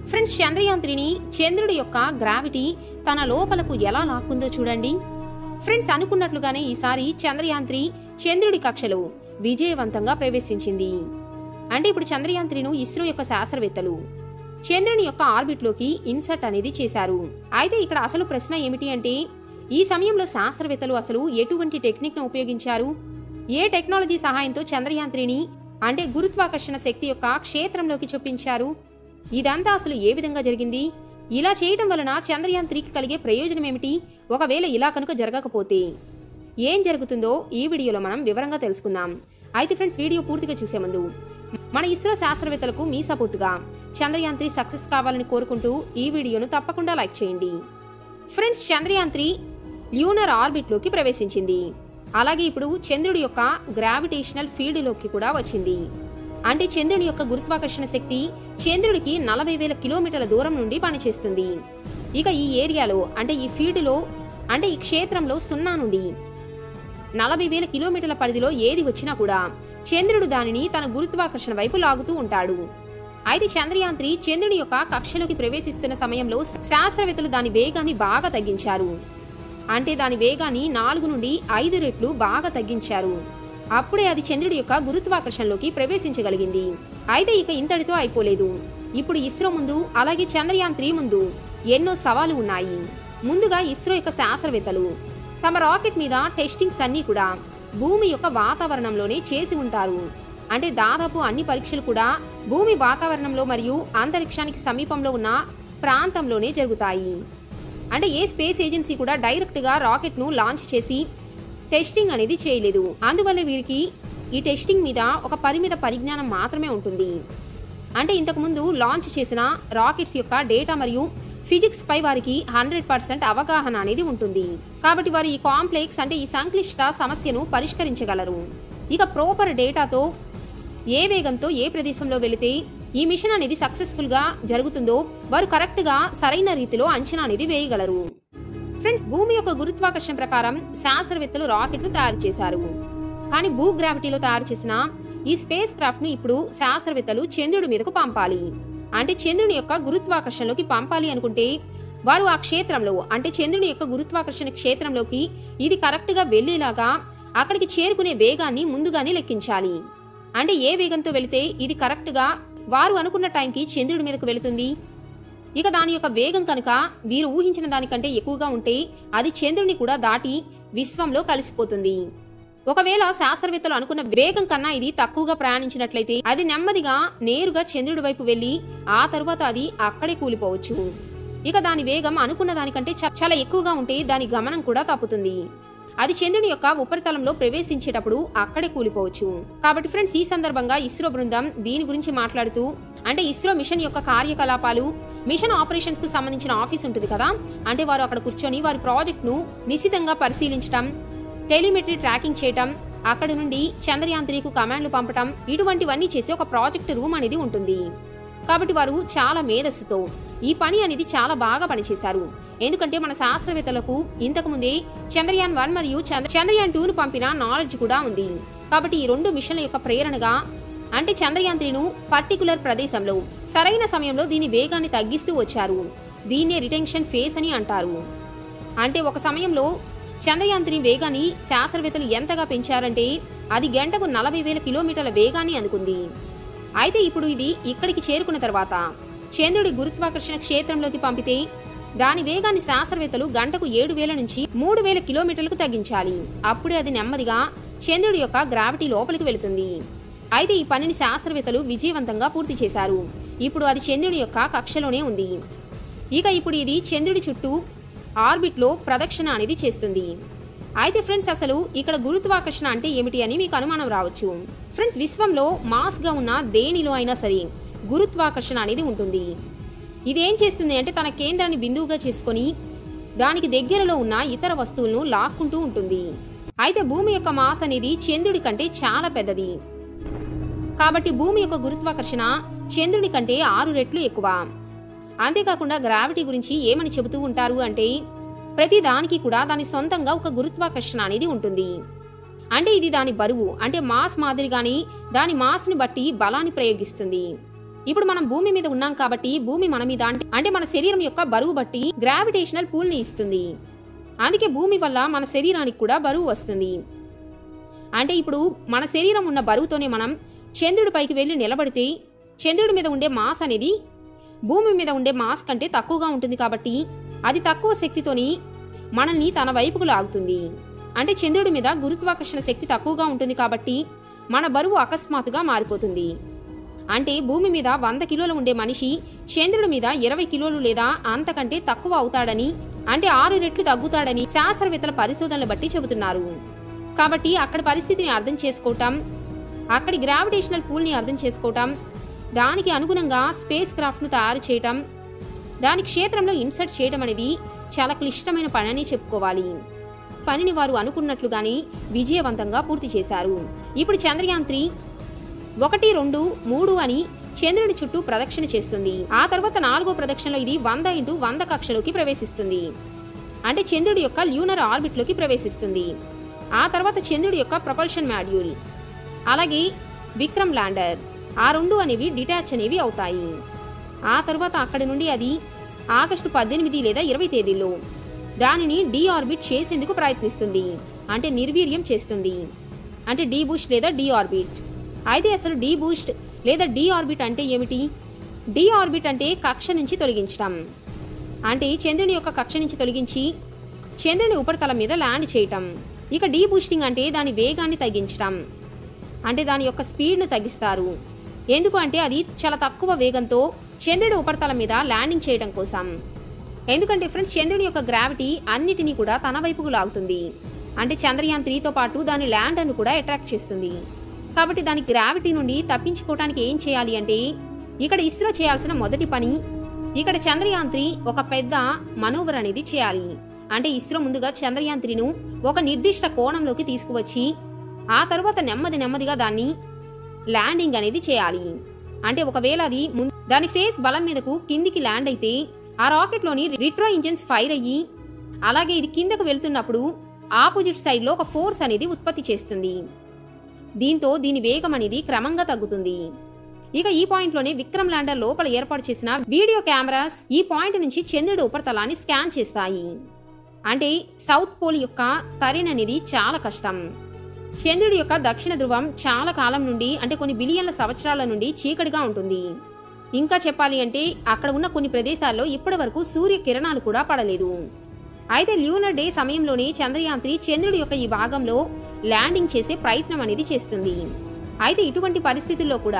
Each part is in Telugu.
ఫ్రెండ్స్, చంద్రయాన్ 3ని చంద్రుడి యొక్క గ్రావిటీ తన లోపలకు ఎలా లాక్కుందో చూడండి. ఫ్రెండ్స్, అనుకున్నట్లుగానే ఈసారి చంద్రయాన్ 3 చంద్రుడి కక్షలో విజయవంతంగా ప్రవేశించింది. అంటే ఇప్పుడు చంద్రయాన్ 3ను ఇస్రో యొక్క శాస్త్రవేత్తలు చంద్రుని యొక్క ఆర్బిట్లోకి ఇన్సర్ట్ అనేది చేశారు. అయితే ఇక్కడ అసలు ప్రశ్న ఏమిటి అంటే, ఈ సమయంలో శాస్త్రవేత్తలు అసలు ఎటువంటి టెక్నిక్ను ఉపయోగించారు? ఏ టెక్నాలజీ సహాయంతో చంద్రయాన్ 3ని అంటే గురుత్వాకర్షణ శక్తి యొక్క క్షేత్రంలోకి చొప్పించారు? ఇదంతా అసలు ఏ విధంగా జరిగింది? ఇలా చేయడం వలన చంద్రయాన్ 3కి కలిగే ప్రయోజనం ఏమిటి? ఒకవేళ ఇలా కనుక జరగకపోతే ఏం జరుగుతుందో ఈ వీడియోలో మనం వివరంగా తెలుసుకుందాం. అయితే ఫ్రెండ్స్, వీడియో పూర్తిగా చూసే ముందు మన ఇస్రో శాస్త్రవేత్తలకు మీ సపోర్టుగా చంద్రయాన్ 3 సక్సెస్ కావాలని కోరుకుంటూ ఈ వీడియోను తప్పకుండా లైక్ చేయండి. ఫ్రెండ్స్, చంద్రయాన్ 3 ల్యూనర్ ఆర్బిట్లోకి ప్రవేశించింది. అలాగే ఇప్పుడు చంద్రుడి యొక్క గ్రావిటేషనల్ ఫీల్డ్లోకి కూడా వచ్చింది. అంటే చంద్రుడి యొక్క గురుత్వాకర్షణ శక్తి చంద్రుడికి 40,000 కిలోమీటర్ల దూరం నుండి పనిచేస్తుంది. ఇక ఈ ఏరియాలో అంటే ఈ ఫీల్డ్లో అంటే ఈ క్షేత్రంలో 0 నుండి 40,000 కిలోమీటర్ల పరిధిలో ఏది వచ్చినా కూడా చంద్రుడు దానిని తన గురుత్వాకర్షణ వైపు లాగుతూ ఉంటాడు. అయితే చంద్రయాన్ 3 చంద్రుడి యొక్క కక్షలోకి ప్రవేశిస్తున్న సమయంలో శాస్త్రవేత్తలు దాని వేగాన్ని బాగా తగ్గించారు. అంటే దాని వేగాన్ని 4 నుండి 5 రెట్లు బాగా తగ్గించారు. అప్పుడే అది చంద్రుడి యొక్క గురుత్వాకర్షణలోకి ప్రవేశించగలిగింది. అయితే ఇక ఇంతటితో అయిపోలేదు. ఇప్పుడు ఇస్రో ముందు అలాగే చంద్రయాన్ 3 ముందు ఎన్నో సవాలు ఉన్నాయి. ముందుగా ఇస్రో యొక్క శాస్త్రవేత్తలు తమ రాకెట్ మీద టెస్టింగ్స్ అన్నీ కూడా భూమి యొక్క వాతావరణంలోనే చేసి ఉంటారు. అంటే దాదాపు అన్ని పరీక్షలు కూడా భూమి వాతావరణంలో మరియు అంతరిక్షానికి సమీపంలో ఉన్న ప్రాంతంలోనే జరుగుతాయి. అంటే ఏ స్పేస్ ఏజెన్సీ కూడా డైరెక్ట్గా రాకెట్ను లాంచ్ చేసి టెస్టింగ్ అనేది చేయలేదు. అందువల్ల వీరికి ఈ టెస్టింగ్ మీద ఒక పరిమిత పరిజ్ఞానం మాత్రమే ఉంటుంది. అంటే ఇంతకుముందు లాంచ్ చేసిన రాకెట్స్ యొక్క డేటా మరియు ఫిజిక్స్ పై వారికి 100% అవగాహన అనేది ఉంటుంది. కాబట్టి వారు ఈ కాంప్లెక్స్ అంటే ఈ సంక్లిష్ట సమస్యను పరిష్కరించగలరు. ఇక ప్రాపర్ డేటాతో ఏ వేగంతో ఏ ప్రదేశంలో వెళితే ఈ మిషన్ అనేది సక్సెస్ఫుల్ గా జరుగుతుందో వారు కరెక్ట్ గా సరైన రీతిలో అంచనా అనేది వేయగలరు. ఫ్రెండ్స్, భూమి యొక్క గురుత్వాకర్షణ ప్రకారం శాస్త్రవేత్తలు రాకెట్ ను తయారు చేశారు. కానీ భూ గ్రావిటీలో తయారు చేసిన ఈ స్పేస్ క్రాఫ్ట్ ను ఇప్పుడు శాస్త్రవేత్తలు చంద్రుడి మీదకు పంపాలి. అంటే చంద్రుని యొక్క గురుత్వాకర్షణలోకి పంపాలి అనుకుంటే వారు ఆ క్షేత్రంలో అంటే చంద్రుని యొక్క గురుత్వాకర్షణ క్షేత్రంలోకి ఇది కరెక్ట్ గా వెళ్లేలాగా అక్కడికి చేరుకునే వేగాన్ని ముందుగానే లెక్కించాలి. అంటే ఏ వేగంతో వెళితే ఇది కరెక్ట్ గా వారు అనుకున్న టైంకి చంద్రుడి మీదకు వెళుతుంది. ఇక దాని యొక్క వేగం కనుక వీరు ఊహించిన దానికంటే ఎక్కువగా ఉంటే అది చంద్రుని కూడా దాటి విశ్వంలో కలిసిపోతుంది. ఒకవేళ శాస్త్రవేత్తలు అనుకున్న వేగం కన్నా ఇది తక్కువగా ప్రయాణించినట్లయితే అది నెమ్మదిగా నేరుగా చంద్రుడి వైపు వెళ్లి ఆ తరువాత అది అక్కడే కూలిపోవచ్చు. ఇక దాని వేగం అనుకున్న దానికంటే చాలా ఎక్కువగా ఉంటే దాని గమనం కూడా తప్పుతుంది. అది చంద్రుని యొక్క ఉపరితలంలో ప్రవేశించేటప్పుడు అక్కడే కూలిపోవచ్చు. కాబట్టి ఫ్రెండ్స్, ఈ సందర్భంగా ఇస్రో బృందం దీని గురించి మాట్లాడుతూ అంటే ఇస్రో మిషన్ యొక్క కార్యకలాపాలు మిషన్ ఆపరేషన్స్ కు సంబంధించిన ఆఫీస్ ఉంటుంది కదా, అంటే వారు అక్కడ కూర్చొని వారి ప్రాజెక్ట్ ను నిశితంగా పరిశీలించడం, టెలిమెట్రీ ట్రాకింగ్ చేయటం, అక్కడి నుండి చంద్రయాన్ 3కు కమాండ్లు పంపటం, ఇటువంటివన్నీ చేసే ఒక ప్రాజెక్ట్ రూమ్ అనేది ఉంటుంది. కాబట్టి వారు చాలా మేధస్సుతో ఈ పని అనేది చాలా బాగా పనిచేశారు. ఎందుకంటే మన శాస్త్రవేత్తలకు ఇంతకు ముందే చంద్రయాన్ 1 మరియు చంద్రయాన్ 2ను పంపిన నాలెడ్జ్ కూడా ఉంది. కాబట్టి ఈ 2 మిషన్ల యొక్క ప్రేరణగా అంటే చంద్రయాన్ 3ను పర్టికులర్ ప్రదేశంలో సరైన సమయంలో దీని వేగాన్ని తగ్గిస్తూ వచ్చారు. దీన్నే రిటెన్షన్ ఫేస్ అని అంటారు. అంటే ఒక సమయంలో చంద్రయాన్ 3 వేగాన్ని శాస్త్రవేత్తలు ఎంతగా పెంచారంటే అది గంటకు 40,000 కిలోమీటర్ల వేగాన్ని అందుకుంది. అయితే ఇప్పుడు ఇది ఇక్కడికి చేరుకున్న తర్వాత చంద్రుడి గురుత్వాకర్షణ క్షేత్రంలోకి పంపితే దాని వేగాన్ని శాస్త్రవేత్తలు గంటకు 7,000 నుంచి 3,000 కిలోమీటర్లకు తగ్గించాలి. అప్పుడే అది నెమ్మదిగా చంద్రుడి యొక్క గ్రావిటీ లోపలికి వెళుతుంది. అయితే ఈ పనిని శాస్త్రవేత్తలు విజయవంతంగా పూర్తి చేశారు. ఇప్పుడు అది చంద్రుడి యొక్క కక్షలోనే ఉంది. ఇక ఇప్పుడు ఇది చంద్రుడి చుట్టూ ఆర్బిట్లో ప్రదక్షిణ అనేది చేస్తుంది. అయితే ఫ్రెండ్స్, అసలు ఇక్కడ గురుత్వాకర్షణ అంటే ఏమిటి అని మీకు అనుమానం రావచ్చు. ఫ్రెండ్స్, విశ్వంలో మాస్ గా ఉన్న దేనిలో అయినా సరే గురుత్వాకర్షణ అనేది ఉంటుంది. ఇది ఏం చేస్తుంది అంటే తన కేంద్రాన్ని బిందువుగా చేసుకొని దానికి దగ్గరలో ఉన్న ఇతర వస్తువులను లాక్కుంటూ ఉంటుంది. అయితే భూమి యొక్క మాస్ అనేది చంద్రుడి కంటే చాలా పెద్దది. కాబట్టి భూమి యొక్క గురుత్వాకర్షణ చంద్రుడి కంటే 6 రెట్లు ఎక్కువ. అంతేకాకుండా గ్రావిటీ గురించి ఏమని చెబుతూ ఉంటారు అంటే ప్రతి దానికి కూడా దాని సొంతంగా ఒక గురుత్వాకర్షణ అనేది ఉంటుంది. అంటే ఇది దాని బరువు అంటే మాస్ మాదిరిగానే దాని మాస్ ని బట్టి బలాన్ని ప్రయోగిస్తుంది. ఇప్పుడు మనం భూమి మీద ఉన్నాం కాబట్టి భూమి మన మీద అంటే మన శరీరం యొక్క బరువు బట్టి గ్రావిటేషనల్ పూల్ ని ఇస్తుంది. అందుకే భూమి వల్ల మన శరీరానికి కూడా బరువు వస్తుంది. అంటే ఇప్పుడు మన శరీరం ఉన్న బరువుతోనే మనం చంద్రుడి పైకి వెళ్ళి నిలబడితే చంద్రుడి మీద ఉండే మాస్ అనేది భూమి మీద ఉండే మాస్ కంటే తక్కువగా ఉంటుంది కాబట్టి అది తక్కువ శక్తితోని మనల్ని తన వైపుకు లాగుతుంది. అంటే చంద్రుడి మీద గురుత్వాకర్షణ శక్తి తక్కువగా ఉంటుంది కాబట్టి మన బరువు అకస్మాత్తుగా మారిపోతుంది. అంటే భూమి మీద 100 కిలోలు ఉండే మనిషి చంద్రుడి మీద 20 కిలోలు లేదా అంతకంటే తక్కువ అవుతాడని, అంటే 6 రెట్లు తగ్గుతాడని శాస్త్రవేత్తల పరిశోధనలు బట్టి చెబుతున్నారు. కాబట్టి అక్కడి పరిస్థితిని అర్థం చేసుకోవటం, అక్కడి గ్రావిటేషనల్ పూల్ని అర్థం చేసుకోవటం, దానికి అనుగుణంగా స్పేస్ క్రాఫ్ట్ను తయారు చేయటం, దాని క్షేత్రంలో ఇన్సర్ట్ చేయటం అనేది చాలా క్లిష్టమైన పని అని చెప్పుకోవాలి. పనిని వారు అనుకున్నట్లుగానే విజయవంతంగా పూర్తి చేశారు. ఇప్పుడు చంద్రయాన్ 3 1, 2, 3 అని చంద్రుని చుట్టూ ప్రదక్షిణ చేస్తుంది. ఆ తర్వాత 4వ ప్రదక్షిణలో ఇది 100 × 100 కక్షలోకి ప్రవేశిస్తుంది. అంటే చంద్రుడి యొక్క ల్యూనర్ ఆర్బిట్లోకి ప్రవేశిస్తుంది. ఆ తర్వాత చంద్రుడి యొక్క ప్రపల్షన్ మాడ్యూల్ అలాగే విక్రమ్ ల్యాండర్ ఆ 2 అనేవి డిటాచ్ అనేవి అవుతాయి. ఆ తర్వాత అక్కడి నుండి అది ఆగస్టు 18 లేదా 20 తేదీలో దానిని డీఆర్బిట్ చేసేందుకు ప్రయత్నిస్తుంది. అంటే నిర్వీర్యం చేస్తుంది. అంటే డీబూస్ట్ లేదా డీఆర్బిట్. అయితే అసలు డీబూస్ట్ లేదా డీఆర్బిట్ అంటే ఏమిటి? డీఆర్బిట్ అంటే కక్ష నుంచి తొలగించడం. అంటే చంద్రుని యొక్క కక్ష నుంచి తొలగించి చంద్రుని ఉపరితలం మీద ల్యాండ్ చేయటం. ఇక డీబూస్టింగ్ అంటే దాని వేగాన్ని తగ్గించడం. అంటే దాని యొక్క స్పీడ్ను తగ్గిస్తారు. ఎందుకు అంటే అది చాలా తక్కువ వేగంతో చంద్రుడి ఉపరితలం మీద ల్యాండింగ్ చేయడం కోసం. ఎందుకంటే ఫ్రెండ్స్ చంద్రుని యొక్క గ్రావిటీ అన్నిటినీ కూడా తన వైపుకు లాగుతుంది. అంటే చంద్రయాన్ 3తో పాటు దాని ల్యాండర్ను కూడా అట్రాక్ట్ చేస్తుంది. కాబట్టి దాని గ్రావిటీ నుండి తప్పించుకోవడానికి ఏం చేయాలి అంటే ఇక్కడ ఇస్రో చేయాల్సిన మొదటి పని, ఇక్కడ చంద్రయాన్ 3 ఒక పెద్ద మనోవర్ అనేది చేయాలి. అంటే ఇస్రో ముందుగా చంద్రయాన్ 3ను ఒక నిర్దిష్ట కోణంలోకి తీసుకువచ్చి ఆ తర్వాత నెమ్మదిగా దాన్ని ల్యాండింగ్ అనేది చేయాలి. అంటే ఒకవేళ అది దాని ఫేస్ బలం మీదకు కిందికి ల్యాండ్ అయితే ఆ రాకెట్లోని రిట్రో ఇంజిన్స్ ఫైర్ అయ్యి అలాగే ఇది కిందకు వెళ్తున్నప్పుడు ఆపోజిట్ సైడ్లో ఒక ఫోర్స్ అనేది ఉత్పత్తి చేస్తుంది. దీంతో దీని వేగం అనేది క్రమంగా తగ్గుతుంది. ఇక ఈ పాయింట్లోనే విక్రమ్ ల్యాండర్ లోపల ఏర్పాటు చేసిన వీడియో కెమెరాస్ ఈ పాయింట్ నుంచి చంద్రుడి ఉపరితలాన్ని స్కాన్ చేస్తాయి. అంటే సౌత్ పోల్ యొక్క టెరెన్ అనేది చాలా కష్టం. చంద్రుడి యొక్క దక్షిణ ధ్రువం చాలా కాలం నుండి అంటే కొన్ని బిలియన్ల సంవత్సరాల నుండి చీకటిగా ఉంటుంది. ఇంకా చెప్పాలి అంటే అక్కడ ఉన్న కొన్ని ప్రదేశాల్లో ఇప్పటి వరకు సూర్య కిరణాలు కూడా పడలేదు. అయితే ల్యూనర్ డే సమయంలోనే చంద్రయాన్ 3 చంద్రుడి యొక్క ఈ భాగంలో ల్యాండింగ్ చేసే ప్రయత్నం అనేది చేస్తుంది. అయితే ఇటువంటి పరిస్థితుల్లో కూడా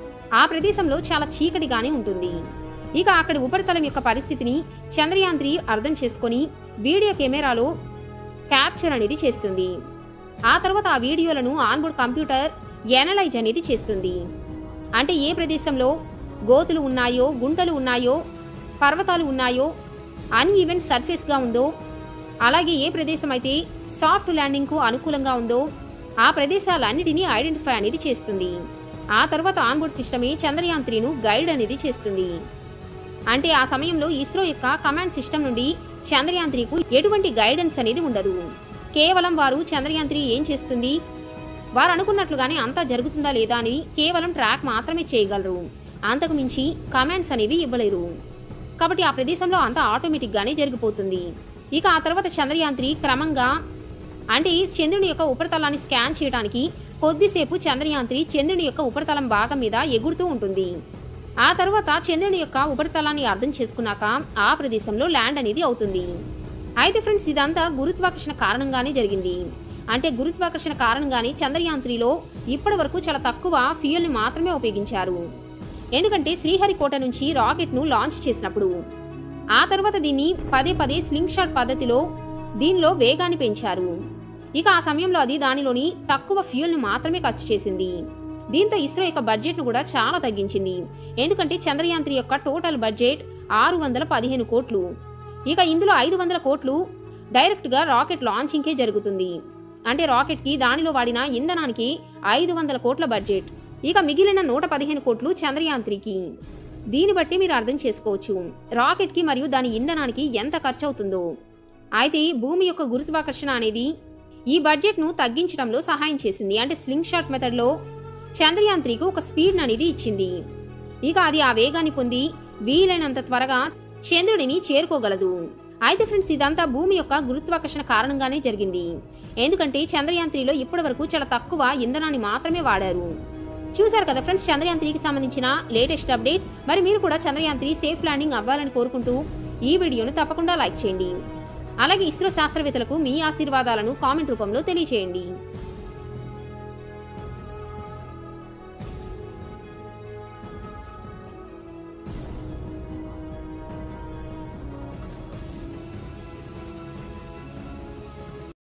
ఆ ప్రదేశంలో చాలా చీకటిగానే ఉంటుంది. ఇక అక్కడి ఉపరితలం యొక్క పరిస్థితిని చంద్రయాన్ 3 అర్థం చేసుకొని వీడియో కెమెరాలో క్యాప్చర్ అనేది చేస్తుంది. ఆ తర్వాత ఆ వీడియోలను ఆన్బోర్డ్ కంప్యూటర్ ఎనలైజ్ అనేది చేస్తుంది. అంటే ఏ ప్రదేశంలో గోతులు ఉన్నాయో, గుంటలు ఉన్నాయో, పర్వతాలు ఉన్నాయో, అన్ఈవెన్ సర్ఫేస్గా ఉందో, అలాగే ఏ ప్రదేశం అయితే సాఫ్ట్ ల్యాండింగ్కు అనుకూలంగా ఉందో ఆ ప్రదేశాలన్నిటినీ ఐడెంటిఫై అనేది చేస్తుంది. ఆ తర్వాత ఆన్బోర్డ్ సిస్టమే చంద్రయాన్ 3ను గైడ్ అనేది చేస్తుంది. అంటే ఆ సమయంలో ఇస్రో యొక్క కమాండ్ సిస్టమ్ నుండి చంద్రయాన్ 3కు ఎటువంటి గైడెన్స్ అనేది ఉండదు. కేవలం వారు చంద్రయాన్ 3 ఏం చేస్తుంది, వారు అనుకున్నట్లుగానే అంతా జరుగుతుందా లేదా అని కేవలం ట్రాక్ మాత్రమే చేయగలరు. అంతకు మించి కమాండ్స్ అనేవి ఇవ్వలేరు. కాబట్టి ఆ ప్రదేశంలో అంతా ఆటోమేటిక్గానే జరిగిపోతుంది. ఇక ఆ తర్వాత చంద్రయాన్ 3 క్రమంగా అంటే చంద్రుని యొక్క ఉపరితలాన్ని స్కాన్ చేయడానికి కొద్దిసేపు చంద్రయాన్ 3 చంద్రుని యొక్క ఉపరితలం భాగం మీద ఎగురుతూ ఉంటుంది. ఆ తర్వాత చంద్రుని యొక్క ఉపరితలాన్ని అర్థం చేసుకున్నాక ఆ ప్రదేశంలో ల్యాండ్ అనేది అవుతుంది. అయితే ఫ్రెండ్స్ ఇదంతా గురుత్వాకర్షణ కారణంగానే జరిగింది. అంటే గురుత్వాకర్షణ కారణంగానే చంద్రయాన్ 3లో ఇప్పటి వరకు చాలా తక్కువ ఫ్యూయల్ని మాత్రమే ఉపయోగించారు. ఎందుకంటే శ్రీహరికోట నుంచి రాకెట్ను లాంచ్ చేసినప్పుడు ఆ తర్వాత దీన్ని పదే స్లింగ్ షాట్ పద్ధతిలో దీనిలో వేగాన్ని పెంచారు. ఇక ఆ సమయంలో అది దానిలోని తక్కువ ఫ్యూయల్ను మాత్రమే ఖర్చు చేసింది. దీంతో ఇస్రో యొక్క బడ్జెట్ను కూడా చాలా తగ్గించింది. ఎందుకంటే చంద్రయాన్ 3 యొక్క టోటల్ బడ్జెట్ 615 కోట్లు. ఇక ఇందులో 500 కోట్లు డైరెక్ట్గా రాకెట్ లాంచింగ్కే జరుగుతుంది. అంటే రాకెట్కి దానిలో వాడిన ఇంధనానికి 500 కోట్ల బడ్జెట్. ఇక మిగిలిన 115 కోట్లు చంద్రయాన్ 3కి. దీన్ని బట్టి మీరు అర్థం చేసుకోవచ్చు రాకెట్కి మరియు దాని ఇంధనానికి ఎంత ఖర్చు అవుతుందో. అయితే భూమి యొక్క గురుత్వాకర్షణ అనేది ఈ బడ్జెట్ను తగ్గించడంలో సహాయం చేసింది. అంటే స్లింగ్ షాట్ మెథడ్లో చంద్రయాన్ 3కు ఒక స్పీడ్ అనేది ఇచ్చింది. ఇక అది ఆ వేగాన్ని పొంది వీలైనంత త్వరగా చంద్రుడిని చేరుకోగలదు. అయితే ఫ్రెండ్స్, ఇదంతా భూమి యొక్క గురుత్వాకర్షణ కారణంగానే జరిగింది. ఎందుకంటే చంద్రయాన్ 3లో ఇప్పటి వరకు చాలా తక్కువ ఇంధనాన్ని మాత్రమే వాడారు. చూసారు కదా ఫ్రెండ్స్, చంద్రయాన్ 3కి సంబంధించిన లేటెస్ట్ అప్డేట్స్. మరి మీరు కూడా చంద్రయాన్ 3 సేఫ్ ల్యాండింగ్ అవ్వాలని కోరుకుంటూ ఈ వీడియోను తప్పకుండా లైక్ చేయండి. అలాగే ఇస్రో శాస్త్రవేత్తలకు మీ ఆశీర్వాదాలను కామెంట్ రూపంలో తెలియజేయండి.